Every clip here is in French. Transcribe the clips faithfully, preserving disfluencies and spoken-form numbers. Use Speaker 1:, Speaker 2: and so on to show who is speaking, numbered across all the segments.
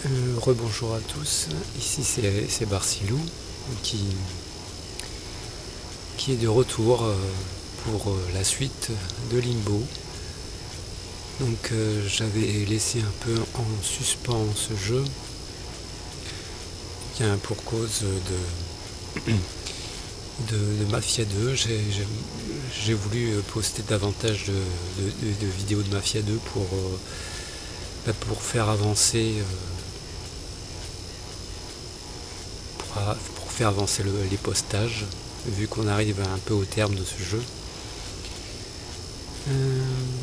Speaker 1: Euh, Rebonjour à tous, ici c'est Barcilou qui, qui est de retour euh, pour euh, la suite de Limbo. Donc euh, j'avais laissé un peu en suspens ce jeu, bien pour cause de, de, de Mafia deux. J'ai voulu poster davantage de, de, de vidéos de Mafia deux pour, euh, pour faire avancer euh, pour faire avancer le, les postages, vu qu'on arrive un peu au terme de ce jeu. Euh,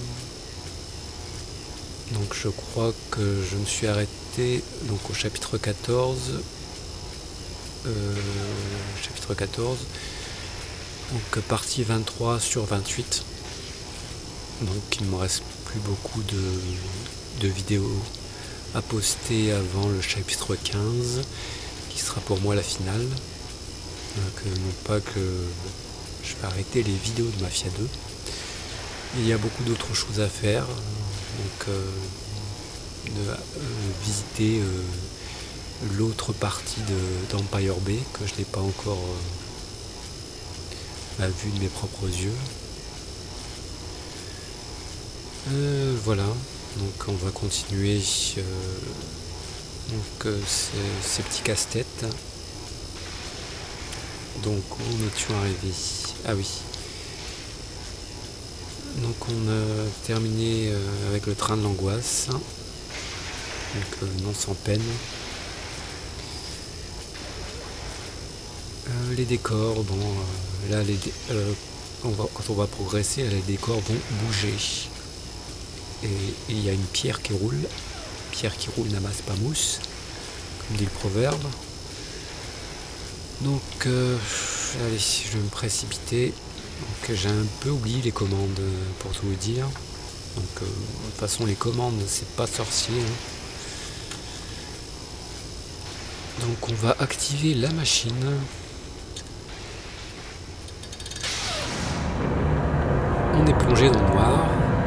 Speaker 1: donc je crois que je me suis arrêté donc au chapitre quatorze. Euh, chapitre quatorze. Donc partie vingt-trois sur vingt-huit. Donc il ne me reste plus beaucoup de, de vidéos à poster avant le chapitre quinze. Qui sera pour moi la finale. Donc, euh, non pas que je vais arrêter les vidéos de Mafia deux. Il y a beaucoup d'autres choses à faire. Donc euh, de, euh, visiter euh, l'autre partie d'Empire Bay que je n'ai pas encore euh, vu de mes propres yeux. Euh, voilà, donc on va continuer euh, donc euh, ces, ces petits casse-têtes. Donc où étions arrivés? Ah oui. Donc on a terminé euh, avec le train de l'angoisse. Donc euh, non sans peine. Euh, les décors, bon euh, là les dé euh, on va, quand on va progresser, là, les décors vont bouger. Et il y a une pierre qui roule. Pierre qui roule n'amasse pas mousse, comme dit le proverbe. Donc, euh, allez, je vais me précipiter. Donc, j'ai un peu oublié les commandes, pour tout vous dire. Donc, euh, de toute façon, les commandes, c'est pas sorcier. Hein. Donc, on va activer la machine. On est plongé dans le noir.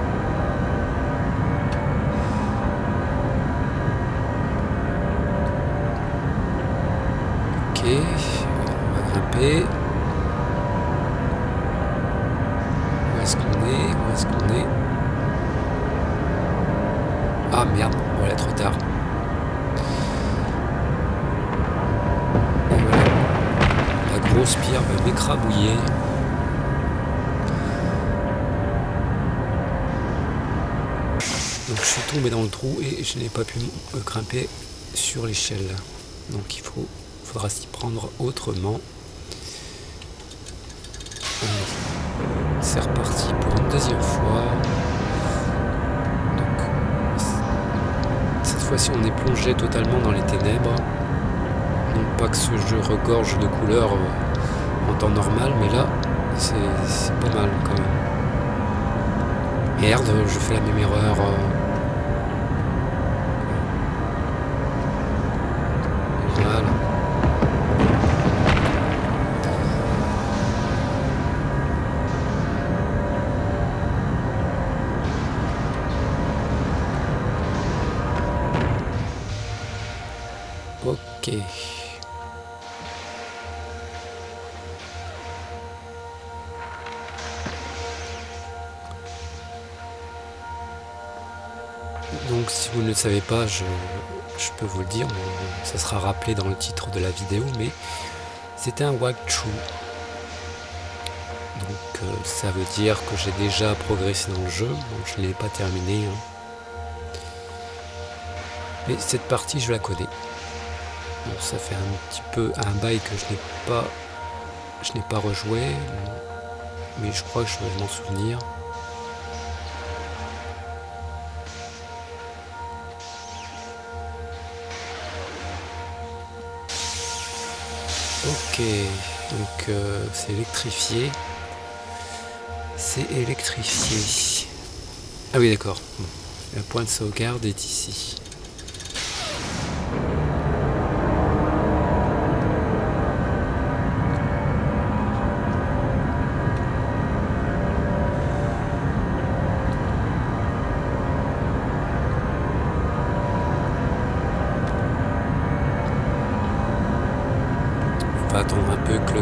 Speaker 1: Ok, on va grimper. Où est-ce qu'on est? Où est-ce qu'on est? Ah merde, voilà, trop tard. Et voilà, la grosse pierre va m'écrabouiller. Donc je suis tombé dans le trou et je n'ai pas pu grimper sur l'échelle. Donc il faut faudra s'y prendre autrement. C'est reparti pour une deuxième fois. Donc, cette fois-ci, on est plongé totalement dans les ténèbres. Non pas que ce jeu regorge de couleurs en temps normal, mais là, c'est pas mal quand même. Merde, je fais la même erreur. Voilà. Ok. Donc si vous ne le savez pas, je, je peux vous le dire, bon, ça sera rappelé dans le titre de la vidéo, mais c'était un walkthrough. Donc euh, ça veut dire que j'ai déjà progressé dans le jeu, donc je ne l'ai pas terminé. Hein. Mais cette partie, je la connais. Bon, ça fait un petit peu un bail que je n'ai pas, je n'ai pas rejoué, mais je crois que je vais m'en souvenir. Ok, donc euh, c'est électrifié. C'est électrifié. Ah oui, d'accord. Bon. Le point de sauvegarde est ici.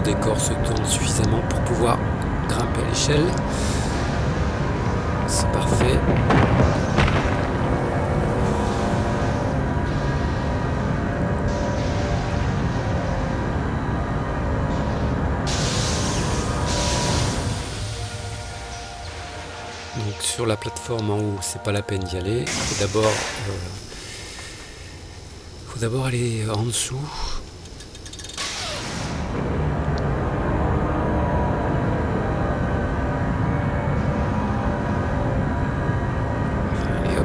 Speaker 1: décor se tourne suffisamment pour pouvoir grimper à l'échelle. C'est parfait. Donc sur la plateforme en haut, c'est pas la peine d'y aller. Il faut d'abord euh, faut d'abord aller en dessous. Et hop.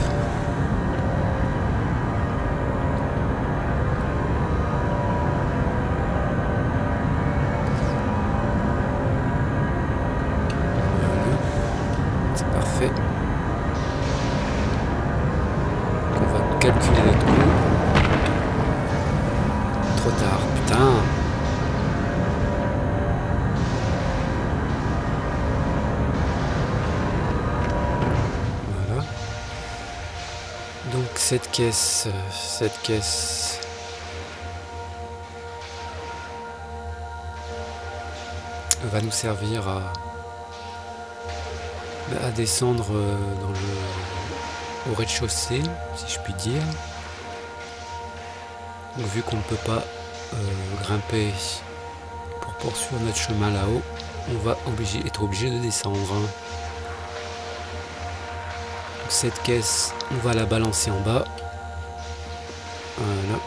Speaker 1: Parfait. On va calculer notre coup. Trop tard, putain. Voilà. Donc cette caisse, cette caisse. Va nous servir à à descendre dans le au rez-de-chaussée, si je puis dire. Donc, vu qu'on ne peut pas euh, grimper pour poursuivre notre chemin là-haut, on va obligé, être obligé de descendre. Donc, cette caisse, on va la balancer en bas. Voilà.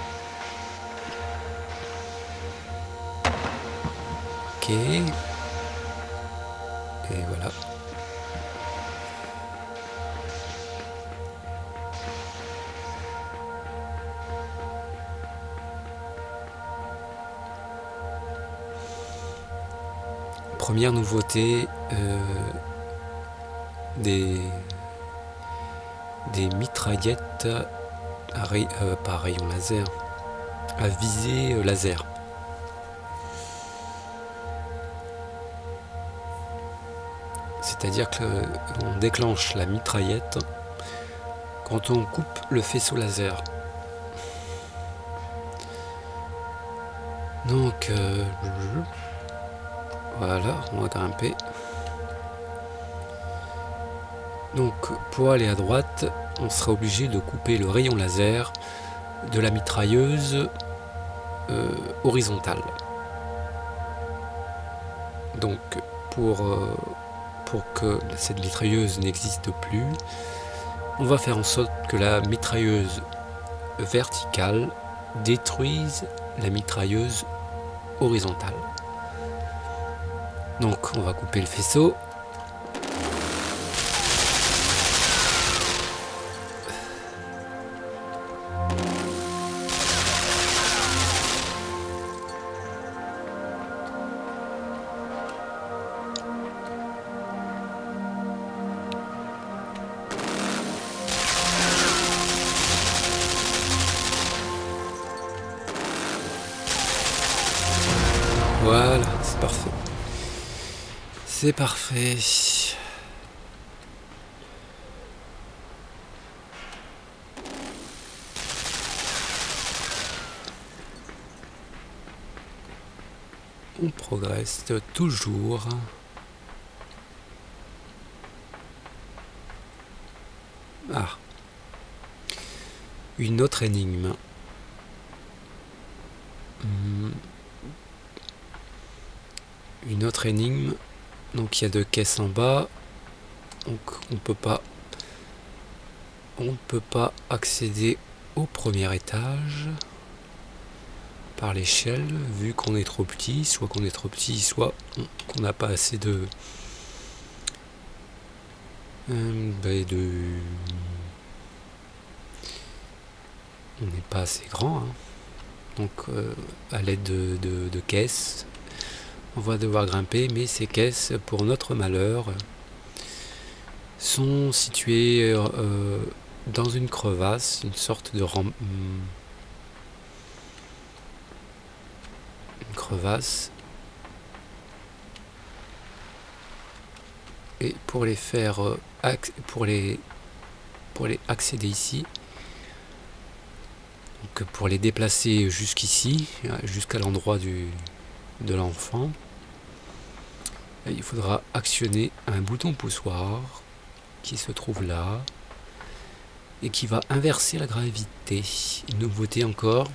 Speaker 1: Ok. Et voilà. Première nouveauté, euh, des, des mitraillettes à ray, euh, pas à rayon laser, à visée euh, laser. C'est-à-dire qu'on déclenche la mitraillette quand on coupe le faisceau laser. Donc, euh, voilà, on va grimper. Donc pour aller à droite, on sera obligé de couper le rayon laser de la mitrailleuse euh, horizontale. Donc pour, euh, pour que cette mitrailleuse n'existe plus, on va faire en sorte que la mitrailleuse verticale détruise la mitrailleuse horizontale. Donc on va couper le faisceau. Voilà, c'est parfait. C'est parfait. On progresse toujours. Ah. Une autre énigme. Hmm. Une autre énigme. Donc il y a deux caisses en bas. Donc on peut pas on ne peut pas accéder au premier étage par l'échelle, vu qu'on est trop petit, soit qu'on est trop petit, soit qu'on n'a pas assez de euh, ben de on n'est pas assez grand, hein. Donc euh, à l'aide de, de, de caisses, on va devoir grimper, mais ces caisses, pour notre malheur, sont situées euh, dans une crevasse, une sorte de ram... une crevasse. Et pour les faire, euh, pour les pour les accéder ici, donc pour les déplacer jusqu'ici, jusqu'à l'endroit du de l'enfant, il faudra actionner un bouton poussoir qui se trouve là et qui va inverser la gravité. Une nouveauté encore.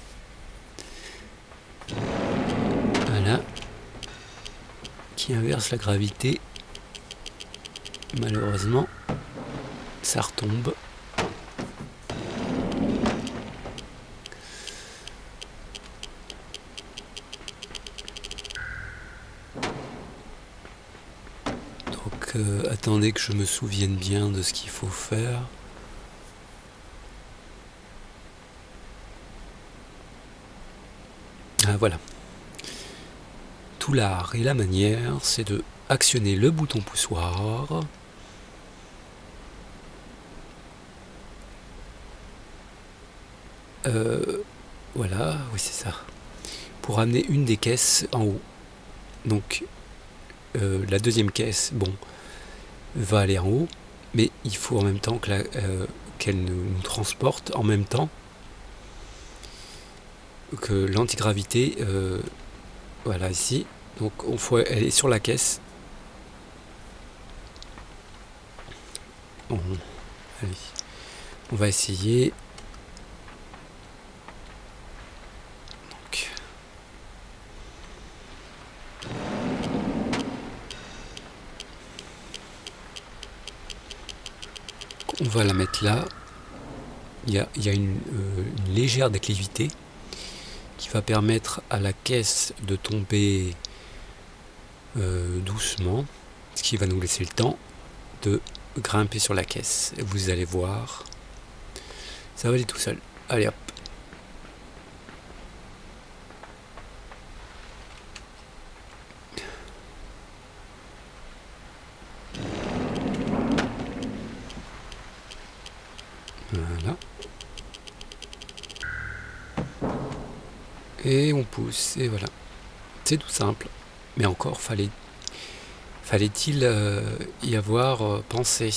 Speaker 1: Voilà. Qui inverse la gravité. Malheureusement, ça retombe. Donc euh, attendez que je me souvienne bien de ce qu'il faut faire. Ah, voilà. Tout l'art et la manière, c'est de actionner le bouton poussoir. Euh, voilà, oui c'est ça. Pour amener une des caisses en haut. Donc euh, la deuxième caisse, bon, va aller en haut, mais il faut en même temps que la, euh, qu'elle nous, nous transporte en même temps que l'antigravité, euh, voilà ici. Donc on faut, elle est sur la caisse. Bon, allez, on va essayer. Donc, on va la mettre là. Il y a, il y a une, euh, une légère déclivité qui va permettre à la caisse de tomber euh, doucement, ce qui va nous laisser le temps de grimper sur la caisse. Et vous allez voir, ça va aller tout seul. Allez hop. Voilà. Et on pousse, et voilà. C'est tout simple. Mais encore, fallait, fallait-il euh, y avoir euh, pensé.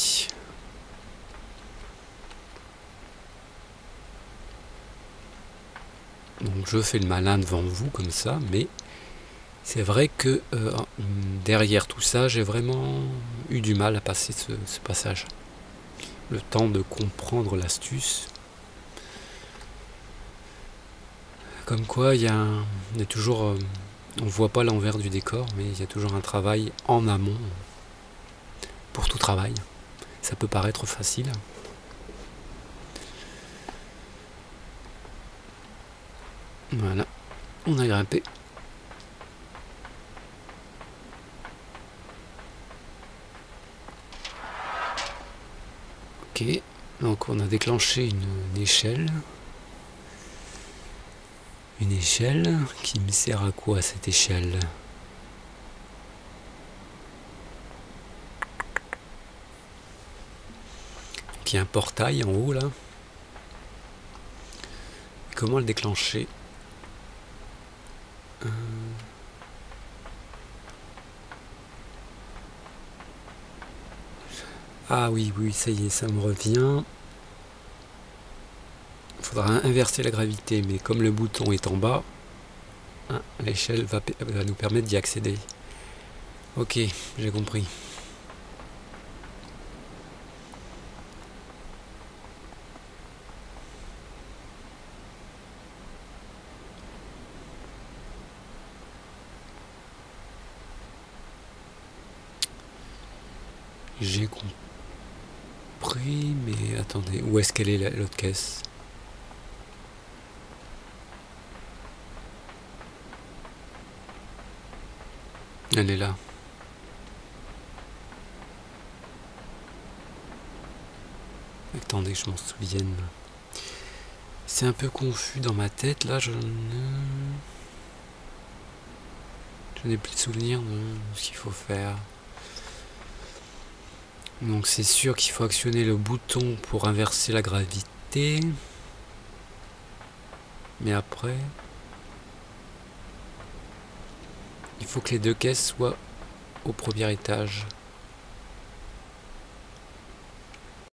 Speaker 1: Donc je fais le malin devant vous comme ça, mais c'est vrai que euh, derrière tout ça, j'ai vraiment eu du mal à passer ce, ce passage. Le temps de comprendre l'astuce. Comme quoi, il y, y a toujours... Euh, on ne voit pas l'envers du décor, mais il y a toujours un travail en amont pour tout travail. Ça peut paraître facile. Voilà, on a grimpé. Ok, donc on a déclenché une, une échelle. Une échelle qui me sert à quoi cette échelle? Qui a un portail en haut là. Comment le déclencher? euh... Ah oui, oui, ça y est, ça me revient. Il faudra inverser la gravité, mais comme le bouton est en bas, hein, l'échelle va, va nous permettre d'y accéder. Ok, j'ai compris. J'ai compris, mais attendez, où est-ce qu'elle est l'autre caisse? Elle est là. Attendez, je m'en souvienne. C'est un peu confus dans ma tête, là, je ne... Je n'ai plus de souvenir de ce qu'il faut faire. Donc c'est sûr qu'il faut actionner le bouton pour inverser la gravité. Mais après... il faut que les deux caisses soient au premier étage.